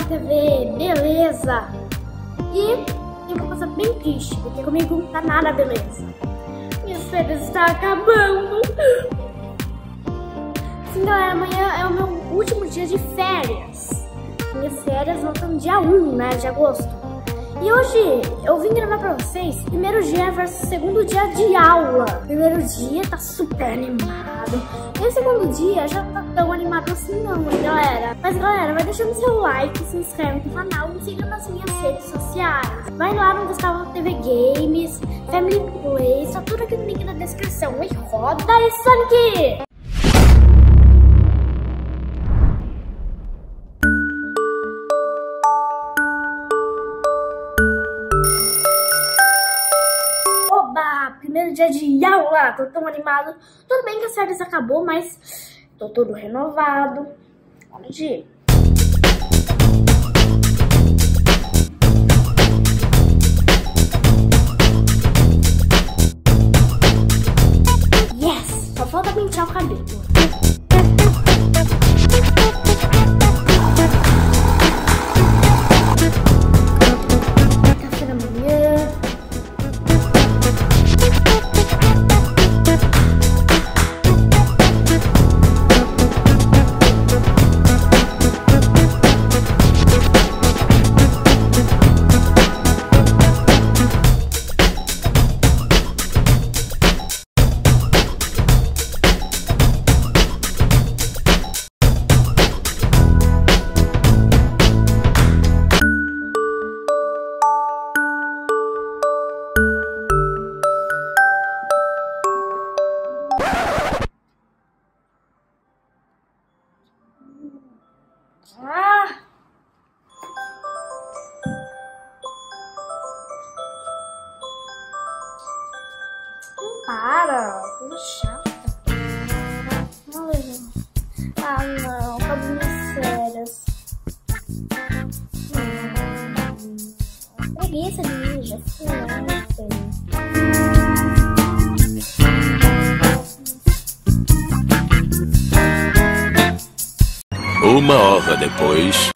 TV, beleza? E tem uma coisa bem triste, porque comigo não tá nada beleza. Minhas férias estão acabando. Sim, galera, amanhã é o meu último dia de férias. Minhas férias voltam no dia 1, né, de agosto. E hoje eu vim gravar pra vocês primeiro dia versus segundo dia de aula. Primeiro dia tá super animado. E o segundo dia já não tá tão animado assim não, hein, galera? Mas galera, vai deixando seu like, se inscreve no canal e me siga nas minhas redes sociais. Vai lá no Gustavo TV Games, Family Play, só tudo aqui no link na descrição. E roda esse Sonic! Primeiro dia de aula, tô tão animado. Tudo bem que a série acabou, mas tô todo renovado. Hora de ir. Yes! Só falta pentear o cabelo. Café da manhã. Não para, coisa chata. Ah não, acabou minhas férias. Preguiça de mim, já fui ontem. Uma hora depois.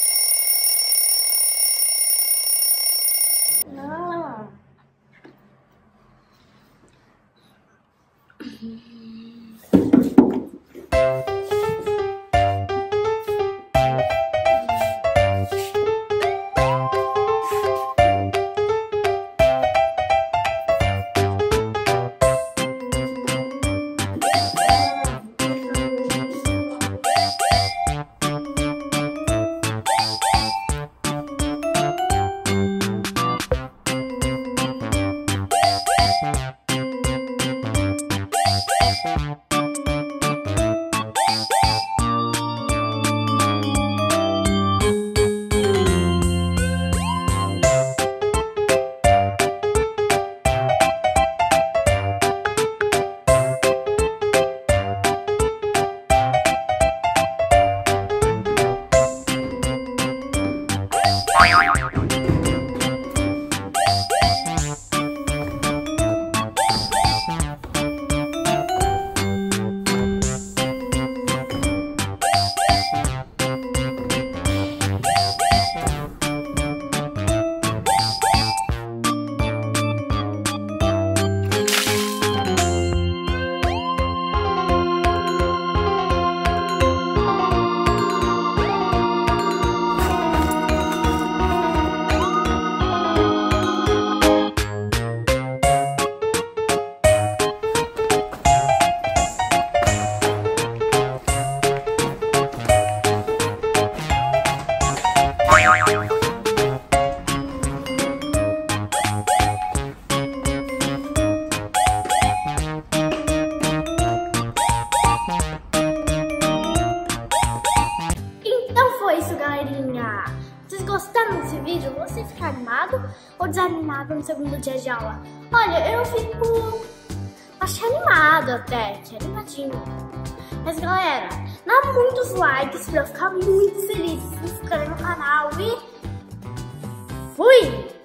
Galerinha, vocês gostaram desse vídeo? Você fica animado ou desanimado no segundo dia de aula? Olha, eu fico... achei animado até, que animadinho. Mas galera, dá muitos likes pra eu ficar muito feliz. Se inscreve no canal e... fui!